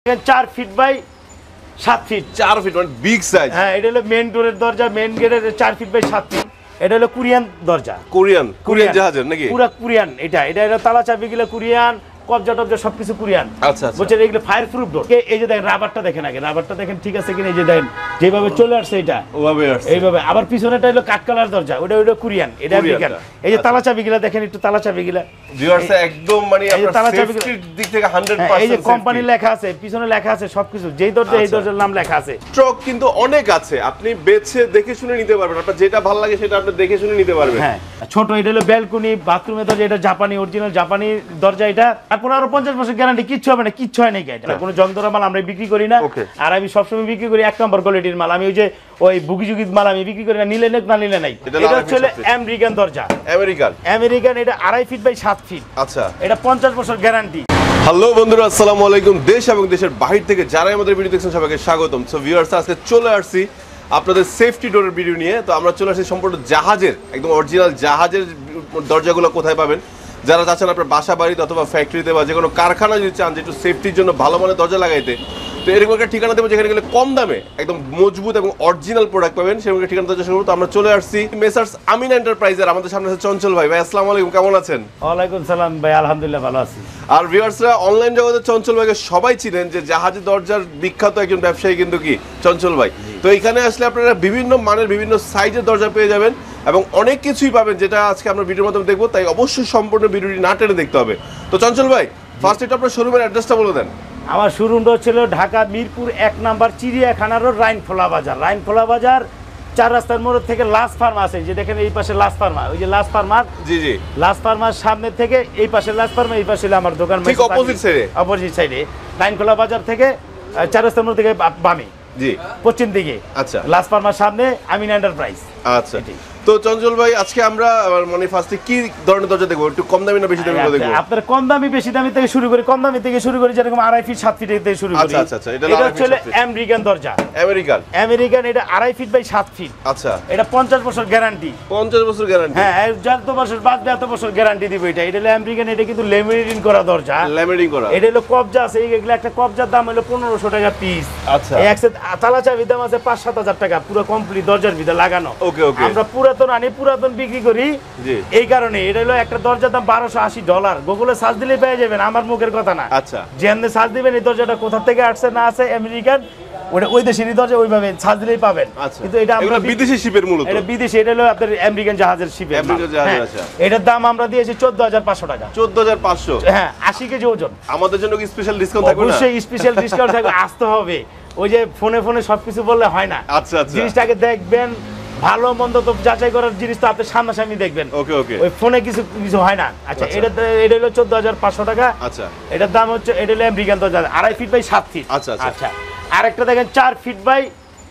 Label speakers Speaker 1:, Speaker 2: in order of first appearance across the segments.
Speaker 1: 4 feet by 7 feet
Speaker 2: 4 feet মানে big size.
Speaker 1: হ্যাঁ, এটা হলো মেইন ডোরের দরজা, মেইন গেটের 4 ফিট বাই 7 ফিট। এটা হলো কোরিয়ান দরজা,
Speaker 2: কোরিয়ান জাহাজের নাকি?
Speaker 1: পুরো কোরিয়ান। এটা হলো তালা চাবিগুলো কোরিয়ান, কবজা টবজা সবকিছু কোরিয়ান।
Speaker 2: আচ্ছা আচ্ছা,
Speaker 1: বুঝছেন? এগুলো ফায়ার প্রুফ ডোর। এই যে দেখেন রাবারটা দেখেন, আগে রাবারটা দেখেন ঠিক আছে কিনা। এই যে দেখেন যেভাবে চলে আসছে, এটা
Speaker 2: ওভাবে আসছে
Speaker 1: এইভাবে। আবার পিছনেটা হলো কাট কালার দরজা, ওটা হলো কোরিয়ান, এটা আমেরিকান। এই যে তালা চাবিগুলো দেখেন, একটু তালা চাবিগুলো
Speaker 2: ভিউয়ার্স একদম মানে আপনার সেফটির দিক থেকে 100%।
Speaker 1: এই যে কোম্পানি লেখা আছে, পিছনে লেখা আছে সবকিছু, যেই দরজা এই দরজার নাম লেখা আছে।
Speaker 2: স্টক কিন্তু অনেক আছে, আপনি বেছে দেখে শুনে নিতে পারবেন। আপনার যেটা ভালো লাগে সেটা আপনি দেখে শুনে নিতে পারবেন।
Speaker 1: হ্যাঁ, ছোট এটা হলো ব্যালকনি, বাথরুমের দরজা, এটা জাপানি অরিজিনাল জাপানি দরজা। এটা তারপর আরো 50 বছর গ্যারান্টি, কিচ্ছু হবে না, কিচ্ছু হয় না। এটা কোনো জং ধরা মাল আমরা বিক্রি করি না। আর আমি সবসময় বিক্রি করি 1 নম্বর কোয়ালিটির মাল। আমি ওই বুগি জুগি মাল আমি বিক্রি করি না, নিলে নেক না নিলে নাই। এটা হচ্ছে আমেরিকান দরজা, আমেরিকান। এটা 2.5 ফিট বাই 7 ফিট।
Speaker 2: আচ্ছা,
Speaker 1: এটা 50 বছর গ্যারান্টি।
Speaker 2: হ্যালো বন্ধুরা, আসসালামু আলাইকুম। দেশ এবং দেশের বাহির থেকে যারা আমাদের ভিডিও দেখছেন সবাইকে স্বাগতম। সো ভিউয়ার্স, আজকে চলে আসছি আপনাদের সেফটি ডোরের ভিডিও নিয়ে। তো আমরা চলে আসছি সম্পূর্ণ জাহাজের, একদম অরিজিনাল জাহাজের দরজাগুলো কোথায় পাবেন। যারা চাচ্ছেন আপনার বাসা বাড়িতে অথবা ফ্যাক্টরিতে বা যে কোনো কারখানা যদি চান যে একটু সেফটির জন্য ভালো মানের দরজা লাগাইতে, তো এরকম একটা ঠিকানা দেবো যেখানে গেলে কম দামে একদম মজবুত এবং অরিজিনাল প্রোডাক্ট পাবেন। সেরকম একটা ঠিকানা চেষ্টা করবো। তো আমরা চলে আসছি মেসার্স আমিনা এন্টারপ্রাইজের। আমাদের সামনে আছে চঞ্চল ভাই। ভাই আসসালামু আলাইকুম, কেমন আছেন?
Speaker 1: ওয়ালাইকুম সালাম ভাই, আলহামদুলিল্লাহ ভালো আছি।
Speaker 2: আর ভিউয়ার্সরা অনলাইন জগতে চঞ্চল ভাইকে সবাই চিনেন যে জাহাজের দরজার বিখ্যাত একজন ব্যবসায়ী কিন্তু কি চঞ্চল ভাই। তো এখানে আসলে আপনারা বিভিন্ন মানের বিভিন্ন সাইজের দরজা পেয়ে যাবেন এবং অনেক কিছুই পাবেন, যেটা আজকে আমরা ভিডিওর মাধ্যমে দেখবো। তাই অবশ্যই সম্পূর্ণ ভিডিওটি না টেনে দেখতে হবে। তো চঞ্চল ভাই, ফার্স্ট এটা আপনার শোরুমের অ্যাড্রেসটা বলে দেন।
Speaker 1: আমার শোরুমটা ছিল ঢাকা মিরপুর 1 নাম্বার চিড়িয়াখানা রোড, রাইনখোলা বাজার। রাইনখোলা বাজার 4 রাস্তার মোড় থেকে লাস্ট ফার্মা আছে, যে দেখেন এই পাশে লাস্ট ফার্মা, ওই যে লাস্ট ফার্মার।
Speaker 2: জি জি,
Speaker 1: লাস্ট ফার্মার সামনে থেকে এই পাশে লাস্ট ফার্মা, এই পাশে আমার দোকান,
Speaker 2: ঠিক অপোজিট সাইডে।
Speaker 1: অপোজিট সাইডে রাইনখোলা বাজার থেকে 4 রাস্তার মোড় থেকে বামে,
Speaker 2: জি
Speaker 1: পশ্চিম দিকে।
Speaker 2: আচ্ছা,
Speaker 1: লাস্ট ফার্মার সামনে আমিনা এন্টারপ্রাইজ।
Speaker 2: আচ্ছা, তো চঞ্চল ভাই আজকে আমরা মানে ফার্স্টে কি ধরনের দরজা দেখবো? একটু কম দামি না বেশি দামি দেখবো?
Speaker 1: আপনার কম দামি বেশি দামি থেকে শুরু করি, কম দামি থেকে শুরু করি, যেরকম 2.5 ফিট 7 ফিট থেকে শুরু করি।
Speaker 2: আচ্ছা আচ্ছা, এটা
Speaker 1: হচ্ছে আমেরিকান দরজা, আমেরিকান। এটা 2.5 ফিট বাই 7 ফিট।
Speaker 2: আচ্ছা,
Speaker 1: এটা 50 বছর গ্যারান্টি।
Speaker 2: 50 বছর গ্যারান্টি?
Speaker 1: হ্যাঁ, যত বছর বাদ এত বছর গ্যারান্টি দিব। এটা হলো আমেরিকান। এটা কিন্তু লেমিনেটিং করা দরজা,
Speaker 2: লেমিনেটিং করা।
Speaker 1: এটা হলো কবজা আছে, এইগুলো একটা কবজার দাম হলো 1500 টাকা পিস।
Speaker 2: আচ্ছা,
Speaker 1: এই একসাথে তালা চাবির দাম আছে 5-7 টাকা, পুরো কমপ্লিট দরজার ভিতরে লাগানো।
Speaker 2: ওকে ওকে,
Speaker 1: আমরা পুরাতন আনি, পুরাতন বিক্রি করি। এই কারণে এটা হলো একটা দরজার দাম $1280। গুগলে সার্চ দিলে পেয়ে যাবেন, আমার মুখের কথা না।
Speaker 2: আচ্ছা,
Speaker 1: যেমনি সার্চ দিবেন এই দরজাটা কোথা থেকে আসছে না আছে, আমেরিকান, ওটা ওই দেশেরই দরজা, ওইভাবে সার্চ দিলেই পাবেন। কিন্তু এটা আমরা
Speaker 2: বিদেশি শিপের মূলত,
Speaker 1: এটা বিদেশি, এটা হলো আপনার আমেরিকান জাহাজের শিপের।
Speaker 2: আচ্ছা,
Speaker 1: এটার দাম আমরা দিয়েছি 14500 টাকা।
Speaker 2: 14500?
Speaker 1: হ্যাঁ, 80 কেজি ওজন।
Speaker 2: আমাদের জন্য কি স্পেশাল ডিসকাউন্ট থাকবে?
Speaker 1: অবশ্যই স্পেশাল ডিসকাউন্ট থাকবে, আসতে হবে। ওই যে ফোনে ফোনে সবকিছু বললে হয় না।
Speaker 2: আচ্ছা আচ্ছা,
Speaker 1: জিনিসটাকে দেখবেন, ভালো মন্দ তো যাচাই করার জিনিস তো আপনি সামনাসামনি দেখবেন।
Speaker 2: ওকে ওকে,
Speaker 1: ওই ফোনে কিছু কিছু হয় না। আচ্ছা, এটা হলো 14500 টাকা।
Speaker 2: আচ্ছা,
Speaker 1: এটার দাম হচ্ছে, এটা হলো আমেরিকান দরজা 2.5 ফিট বাই 7 ফিট।
Speaker 2: আচ্ছা আচ্ছা,
Speaker 1: আরেকটা দেখেন 4 ফিট বাই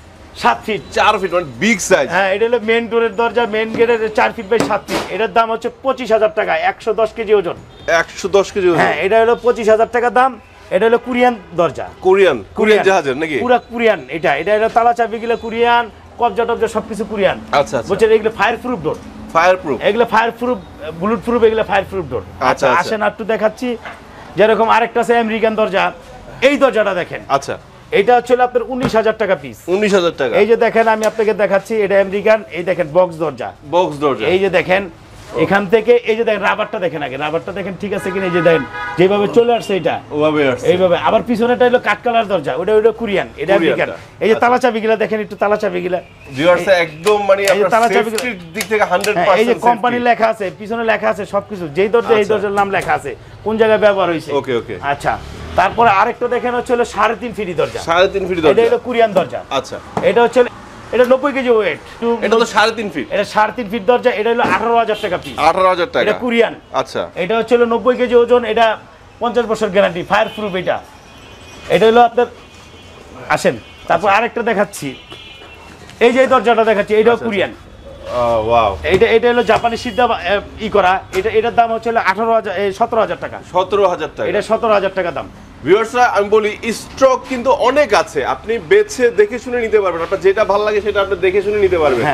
Speaker 1: 7 ফিট।
Speaker 2: 4 ফিট মানে বিগ সাইজ।
Speaker 1: হ্যাঁ, এটা হলো মেইন ডোরের দরজা, মেইন গেটের 4 ফিট বাই 7 ফিট। এটার দাম হচ্ছে 25000 টাকা, 110 কেজি ওজন।
Speaker 2: 110 কেজি ওজন?
Speaker 1: হ্যাঁ, এটা হলো 25000 টাকা দাম। এটা হলো কোরিয়ান দরজা,
Speaker 2: কোরিয়ান জাহাজের নাকি?
Speaker 1: পুরো কোরিয়ান। এটা হলো তালা চাবিগুলো কোরিয়ান, কবজা টবজা সবকিছু কোরিয়ান।
Speaker 2: আচ্ছা আচ্ছা,
Speaker 1: বুঝছেন? এগুলো ফায়ার প্রুফ ডোর, এগুলো ফায়ার প্রুফ, বুলেট প্রুফ, এগুলো ফায়ার প্রুফ ডোর। আচ্ছা, আসেন একটু দেখাচ্ছি। যেরকম আরেকটা আছে আমেরিকান দরজা, এই দরজাটা দেখেন।
Speaker 2: আচ্ছা,
Speaker 1: এটা হচ্ছে আপনার 19000 টাকা পিস।
Speaker 2: 19000 টাকা?
Speaker 1: এই যে দেখেন, আমি আপনাকে দেখাচ্ছি, এটা আমেরিকান। এই দেখেন বক্স দরজা, এই যে দেখেন এখান থেকে, এই যে দেখেন রাবারটা দেখেন, আগে রাবারটা দেখেন ঠিক আছে কিনা। এই যে দেখেন যেভাবে চলে আসছে, এটা ওভাবে আসছে, এইভাবে। আবার পিছনেটা হলো কাট কালার দরজা, ওটা কোরিয়ান, এটা আমেরিকান। এই যে তালা চাবিগুলো দেখেন, একটু তালা চাবিগুলো
Speaker 2: ভিউয়ার্স একদম মানে আপনার সেফটির দিক থেকে 100%।
Speaker 1: এই যে কোম্পানি লেখা আছে, পিছনে লেখা আছে সবকিছু, যেই দরজা এই দরজার নাম লেখা আছে, কোন জায়গায় ব্যবহার হয়েছে।
Speaker 2: ওকে ওকে,
Speaker 1: আচ্ছা। তারপরে আরেকটা দেখেন হচ্ছে 3.5 ফিট দরজা,
Speaker 2: 3.5 ফিট দরজা।
Speaker 1: এটা হলো কোরিয়ান দরজা।
Speaker 2: আচ্ছা,
Speaker 1: এটা হচ্ছে, এটা 90 কেজি ওয়েট।
Speaker 2: এটা তো 3.5 ফিট?
Speaker 1: এটা 3.5 ফিট দরজা। এটা হলো 18000 টাকা পিস।
Speaker 2: 18000 টাকা?
Speaker 1: এটা কোরিয়ান।
Speaker 2: আচ্ছা,
Speaker 1: এটা হচ্ছে 90 কেজি ওজন। এটা 50 বছর গ্যারান্টি, ফায়ার প্রুফ। এটা হলো আপনার, আসেন তারপর আরেকটা দেখাচ্ছি। এই যে দরজাটা দেখাচ্ছি, এটাও কোরিয়ান।
Speaker 2: ওয়াও,
Speaker 1: এটা হলো জাপানি সিদ্ধা করা। এটার দাম হচ্ছে 17000 টাকা।
Speaker 2: 17000 টাকা?
Speaker 1: এটা 17000 টাকা দাম।
Speaker 2: ভিউয়ার্সরা আমি বলি, স্টক কিন্তু অনেক আছে, আপনি বেছে দেখে শুনে নিতে পারবেন। আপনার যেটা ভালো লাগে সেটা আপনি দেখে শুনে নিতে পারবেন।
Speaker 1: হ্যাঁ,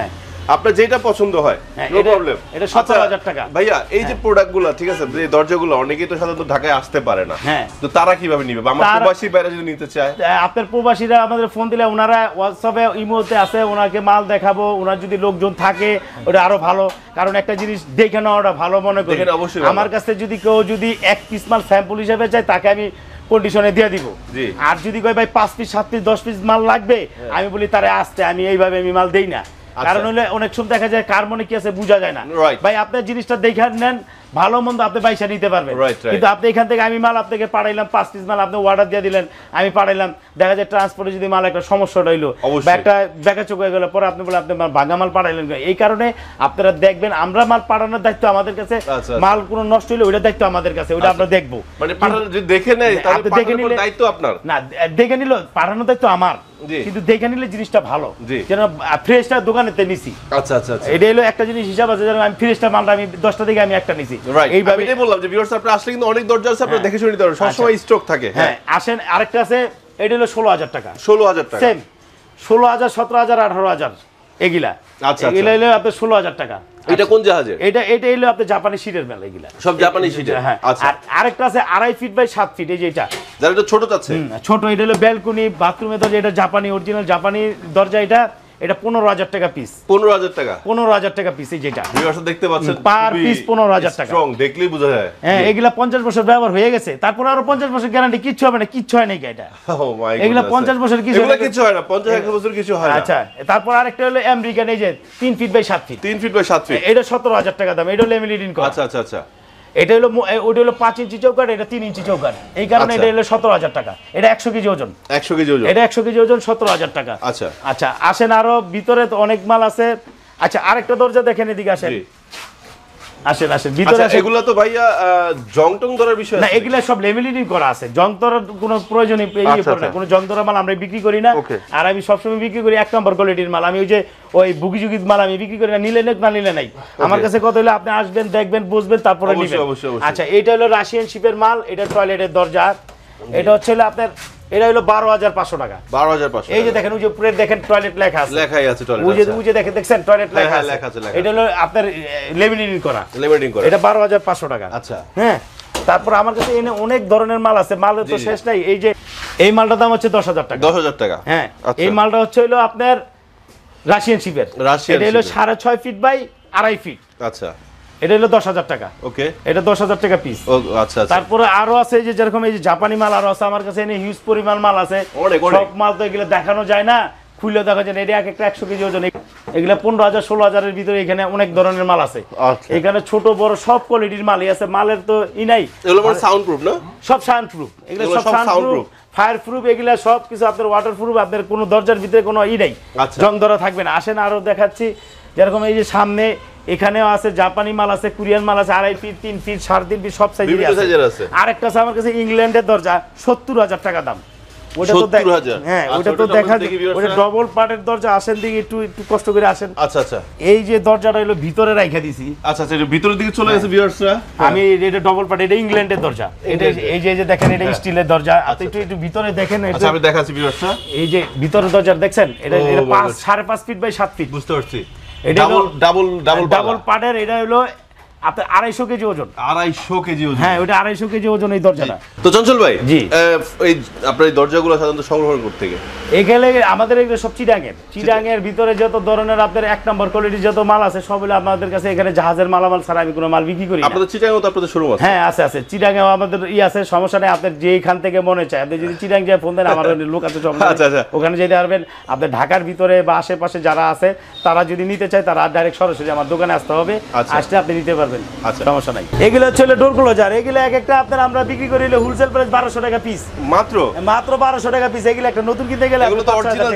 Speaker 2: আপনার যেটা পছন্দ হয় নো প্রবলেম।
Speaker 1: এটা 17000 টাকা
Speaker 2: ভাইয়া। এই যে প্রোডাক্টগুলো ঠিক আছে, এই দরজাগুলো অনেকেই তো সাধারণত ঢাকায় আসতে পারে না, তো তারা কিভাবে নিবে? বা আমার প্রবাসী বাইরে যদি নিতে চায়,
Speaker 1: আপনার প্রবাসীরা আমাদের ফোন দিলে ওনারা হোয়াটসঅ্যাপে ইমোতে আছে, ওনাকে মাল দেখাবো, ওনার যদি লোকজন থাকে ওটা আরো ভালো, কারণ একটা জিনিস দেখে নেওয়াটা ভালো মনে করি। আমার কাছে যদি কেউ যদি 1 পিস মাল স্যাম্পল হিসেবে চায় তাকে আমি কন্ডিশনে দিয়ে দিব, আর যদি কয় ভাই 5 পিস 7 পিস 10 পিস মাল লাগবে আমি বলি তারে আসতে, আমি এইভাবে আমি মাল দেই না। কারণ হলে অনেক সময় দেখা যায় কার মনে কি আছে বোঝা যায় না। ভাই আপনার জিনিসটা দেখে নেন, ভালো মন্দ আপনি পয়সা নিতে পারবেন, কিন্তু আপনি এখান থেকে আমি মাল আপনাকে পাঠাইলাম 5 পিস মাল, আপনি অর্ডার দিয়ে দিলেন, আমি পাঠাইলাম, দেখা যায় ট্রান্সপোর্টে যদি মাল একটা সমস্যা হইলো বা একটা বেকাচোক হয়ে গেল, পরে আপনি বলে আপনি ভাঙা মাল পাঠাইলেন। এই কারণে আপনারা দেখবেন আমরা মাল পাঠানোর দায়িত্ব আমাদের কাছে, মাল কোনো নষ্ট হইলে ওইটা দায়িত্ব আমাদের কাছে, ওইটা আমরা দেখবো।
Speaker 2: মানে পাঠানো যদি দেখে নেয় তাহলে পাঠানোর দায়িত্ব আপনার না,
Speaker 1: দেখে নিল পাঠানোর দায়িত্ব আমার, কিন্তু দেখে নিলে জিনিসটা ভালো, যেন ফ্রেশটা দোকানেতে নিছি।
Speaker 2: আচ্ছা আচ্ছা আচ্ছা,
Speaker 1: এটা হলো একটা জিনিস হিসাব আছে, যেন আমি ফ্রেশটা মালটা আমি 10টা থেকে আমি একটা নিছি।
Speaker 2: এইভাবে এটাই বললাম যে ভিউয়ার্স আপনারা আসলে কিন্তু অনেক দরজা আছে, আপনারা দেখে শুনে নিতে পারবেন, সবসময় স্টক থাকে।
Speaker 1: হ্যাঁ আসেন, আরেকটা আছে, এটা হলো 16000 টাকা।
Speaker 2: 16000 টাকা
Speaker 1: সেম 16000 17000 18000 এগুলা। আচ্ছা এগুলা হলো আপনার 16000 টাকা।
Speaker 2: এটা কোন জাহাজের?
Speaker 1: এটা হলো আপনার জাপানি শীটের মেলা, এগুলা
Speaker 2: সব জাপানি শীটের।
Speaker 1: হ্যাঁ আচ্ছা। আর আরেকটা আছে 2.5 ফিট বাই 7 ফিট, এই যে এটা
Speaker 2: যারা এটা ছোট চাচ্ছে,
Speaker 1: ছোট, এটা হলো ব্যালকনি বাথরুমে দরজা, এটা জাপানি অরিজিনাল জাপানি দরজা, এটা 15000 টাকা পিস।
Speaker 2: 15000 টাকা?
Speaker 1: 15000 টাকা পিস, এই যেটা
Speaker 2: ভিউয়ার্স দেখতে পাচ্ছেন
Speaker 1: পার পিস 15000 টাকা।
Speaker 2: স্ট্রং দেখলেই বোঝা যায়।
Speaker 1: হ্যাঁ এগুলা 50 বছর ব্যবহার হয়ে গেছে, তারপর আরো 50 বছর গ্যারান্টি, কিচ্ছু হবে না, কিচ্ছু হয় না এটা।
Speaker 2: ও মাই গড,
Speaker 1: এগুলা 50 বছর কিছু
Speaker 2: হয় না, 50 বছর কিছু হয় না।
Speaker 1: আচ্ছা তারপর আরেকটা হলো আমেরিকান, এই যে 3 feet by 7 feet.
Speaker 2: 3 feet by 7 feet,
Speaker 1: এটা 17000 টাকা দাম, এটা হলো লেমিনেটিং করা।
Speaker 2: আচ্ছা আচ্ছা আচ্ছা।
Speaker 1: এটা হলো ওটা হলো 5 ইঞ্চি চৌকাঠ, এটা 3 ইঞ্চি চৌকাঠ, এই কারণে এটা হলো 17000 টাকা। এটা 100 কেজি ওজন,
Speaker 2: 100 কেজি ওজন,
Speaker 1: এটা 100 কেজি ওজন 17000 টাকা।
Speaker 2: আচ্ছা
Speaker 1: আচ্ছা আসেন, আরো ভিতরে তো অনেক মাল আছে। আচ্ছা আরেকটা দরজা দেখেন, এদিকে আসেন, আসেন আসেন ভিতরে আসেন।
Speaker 2: এগুলা তো ভাইয়া জং টং ধরার বিষয়
Speaker 1: না, এগুলা সব লেমিনেটিং করা আছে, জং ধরার কোনো প্রয়োজন নেই, কোনো জং ধরা মাল আমরা বিক্রি করি না। আর আমি সবসময় বিক্রি করি 1 নম্বর কোয়ালিটির মাল, আমি ওই বুগি জুগি মাল আমি বিক্রি করি না, নিলে নেক না নিলে নাই। আমার কাছে কত হলো আপনি আসবেন, দেখবেন, বুঝবেন, তারপরে নেবেন। আচ্ছা এটা হলো রাশিয়ান শিপের মাল, এটা টয়লেটের দরজা, এটা হচ্ছে আপনার, এটা হলো 12500 টাকা।
Speaker 2: 12500,
Speaker 1: এই যে দেখেন, ওই যে উপরে দেখেন টয়লেট লেখা আছে,
Speaker 2: লেখাই আছে টয়লেট,
Speaker 1: ওই যে দেখেন টয়লেট লেখা আছে, এটা হলো আপনার লেমিনেটিং করা, এটা 12500 টাকা।
Speaker 2: আচ্ছা
Speaker 1: হ্যাঁ তারপর আমার কাছে এনে অনেক ধরনের মাল আছে, মালের তো শেষ নাই। এই যে এই মালটার দাম হচ্ছে 10000 টাকা।
Speaker 2: 10000 টাকা?
Speaker 1: হ্যাঁ এই মালটা হচ্ছে হলো আপনার রাশিয়ান শিপের, এটা হলো 6.5 ফিট বাই 2.5 ফিট।
Speaker 2: আচ্ছা
Speaker 1: এটা হলো 10000 টাকা।
Speaker 2: ওকে,
Speaker 1: এটা 10000 টাকা পিস।
Speaker 2: আচ্ছা।
Speaker 1: তারপরে আরো আছে, যে যেরকম এই যে জাপানি মাল আরো আছে আমার কাছে, এনে হিউজ পরিমাণ মাল আছে, সব মাল তো এগুলো দেখানো যায় না, খুলে দেখা যায় না। এটা এক একটা 100 কেজি ওজন, এগুলা 15000 16000 এর ভিতরে এখানে অনেক ধরনের মাল আছে। এখানে ছোট বড় সব কোয়ালিটির মালই আছে, মালের তো নাই।
Speaker 2: এগুলো মানে সাউন্ড প্রুফ না?
Speaker 1: সব সাউন্ড প্রুফ, এগুলো সব সাউন্ড প্রুফ, ফায়ার প্রুফ, এগুলা সব কিছু আপনার ওয়াটার প্রুফ, আপনার কোনো দরজার ভিতরে কোনো নাই, জং ধরা থাকবে না। আসেন আরো দেখাচ্ছি, যেরকম এই যে সামনে এখানেও আছে জাপানি মাল আছে, কোরিয়ান মাল আছে, 2.5 ফিট 3 ফিট 3.5 ফিট সব সাইজের আছে। আরেকটা আছে আমার কাছে ইংল্যান্ডের দরজা, 70000 টাকা দাম। ওটা তো
Speaker 2: 70000?
Speaker 1: হ্যাঁ ওটা তো দেখা, ওটা ডবল পার্টের দরজা। আসেন দিকে একটু কষ্ট করে আসেন।
Speaker 2: আচ্ছা আচ্ছা,
Speaker 1: এই যে দরজাটা হলো ভিতরে রাখা দিছি।
Speaker 2: আচ্ছা আচ্ছা, এটা ভিতরের দিকে চলে গেছে ভিউয়ার্সরা।
Speaker 1: আমি এটা ডবল পার্ট, এটা ইংল্যান্ডের দরজা, এটা এই যে দেখেন, এটা স্টিলের দরজা। আপনি একটু ভিতরে দেখেন।
Speaker 2: আচ্ছা আমি দেখাচ্ছি ভিউয়ার্সরা,
Speaker 1: এই যে ভিতরের দরজা দেখছেন, এটা 5.5 ফিট বাই 7 ফিট।
Speaker 2: বুঝতে পারছি, এটা ডাবল
Speaker 1: পার্টের, এটা হলো আপনার 250 কেজি ওজন।
Speaker 2: 250 কেজি ওজন?
Speaker 1: হ্যাঁ ওটা 250 কেজি ওজন এই দরজাটা।
Speaker 2: তো চঞ্চল ভাই,
Speaker 1: জি
Speaker 2: এই আপনার এই দরজাগুলো সাধারণত সংগ্রহ করতে থেকে
Speaker 1: এখানে আমাদের এগুলো সব চিটাঙের ভিতরে যত ধরনের আপনার 1 নম্বর কোয়ালিটির যত মাল আছে সবগুলো আমাদের কাছে। এখানে জাহাজের মালামাল ছাড়া আমি কোনো মাল বিক্রি করি না।
Speaker 2: আপনাদের চিটাঙেও তো আপনাদের শোরুম আছে?
Speaker 1: হ্যাঁ আছে চিটাঙেও আমাদের আছে, সমস্যা নেই। আপনার যেখান থেকে মনে চায়, আপনি যদি চিটাং যায় ফোন দেন, আমার লোক আছে সব, ওখানে যেতে পারবেন। আপনার ঢাকার ভিতরে বা আশেপাশে যারা আছে তারা যদি নিতে চায়, তারা ডাইরেক্ট সরাসরি আমার দোকানে আসতে হবে, আসলে আপনি নিতে পারবেন, সমস্যা নাই। এগুলো হচ্ছে ডোর ক্লোজার, এগুলো এক একটা আপনার আমরা বিক্রি করি হোলসেল প্রাইস 1200 টাকা পিস, মাত্র 1200 টাকা পিস। এগুলো একটা নতুন কিনতে গেলে এগুলো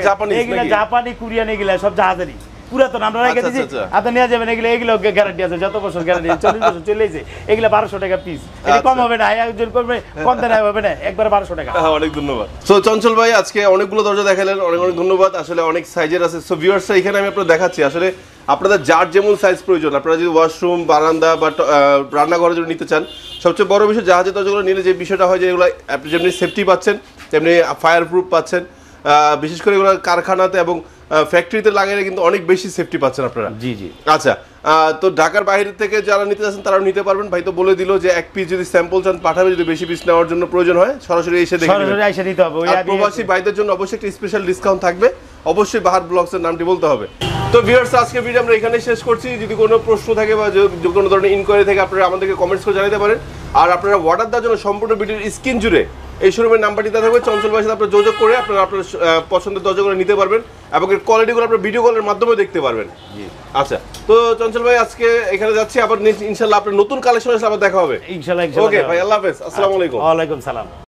Speaker 1: জাপানি কোরিয়ান, এগুলো সব জাহাজেরই পুরাতন আমরা রেখে দিচ্ছি, আপনি নিয়ে যাবেন। এগুলো গ্যারান্টি আছে, যত বছর গ্যারান্টি, 40 বছর চলেছে। এগুলো 1200 টাকা পিস, এটা কম হবে না, একজন করবে কম দেন হবে না, একবার 1200 টাকা।
Speaker 2: অনেক ধন্যবাদ। সো চঞ্চল ভাই আজকে অনেকগুলো দরজা দেখালেন, অনেক ধন্যবাদ। আসলে অনেক সাইজের আছে। সো ভিউয়ার্সরা এখানে আমি আপনাদের দেখাচ্ছি, আসলে আপনাদের যার যেমন সাইজ প্রয়োজন, আপনারা যদি ওয়াশরুম, বারান্দা বা রান্নাঘরের জন্য নিতে চান, সবচেয়ে বড় বিষয় জাহাজের দরজাগুলো নিলে যে বিষয়টা হয় যে এগুলো আপনি যেমনি সেফটি পাচ্ছেন, তেমনি ফায়ার প্রুফ পাচ্ছেন। বিশেষ করে এগুলো কারখানাতে এবং ফ্যাক্টরিতে লাগাইলে কিন্তু অনেক বেশি সেফটি পাচ্ছেন আপনারা।
Speaker 1: জি জি।
Speaker 2: আচ্ছা, তো ঢাকার বাইরে থেকে যারা নিতে যাচ্ছেন তারাও নিতে পারবেন। ভাই তো বলে দিল যে এক পিস যদি স্যাম্পল চান পাঠাবে, যদি বেশি পিস নেওয়ার জন্য প্রয়োজন হয় সরাসরি এসে দেখে নেবেন।
Speaker 1: সরাসরি এসে নিতে হবে।
Speaker 2: আর প্রবাসী ভাইদের জন্য অবশ্যই একটা স্পেশাল ডিসকাউন্ট থাকবে, অবশ্যই বাহার ব্লগস এর নামটি বলতে হবে। তো ভিউয়ার্স, আজকে ভিডিও আমরা এখানে শেষ করছি। যদি কোনো প্রশ্ন থাকে বা কোনো ধরনের ইনকোয়ারি থাকে আপনারা আমাদেরকে কমেন্টস করে জানাতে পারেন। আর আপনারা অর্ডার দেওয়ার জন্য সম্পূর্ণ ভিডিওর স্ক্রিন জুড়ে এই শোরুমের নাম্বারটি দেওয়া থাকবে, চঞ্চল ভাইয়ের সাথে আপনারা যোগাযোগ করে আপনারা আপনার পছন্দের দরজাগুলো নিতে পারবেন এবং এর কোয়ালিটিগুলো আপনারা ভিডিও কলের মাধ্যমে দেখতে পারবেন। আচ্ছা, তো চঞ্চল ভাই আজকে এখানে যাচ্ছি, আবার ইনশাআল্লাহ আপনার নতুন কালেকশন আসলে আবার দেখা হবে
Speaker 1: ইনশাআল্লাহ।
Speaker 2: ওকে ভাই, আল্লাহ হাফেজ, আসসালামু আলাইকুম।
Speaker 1: ওয়া আলাইকুম সালাম।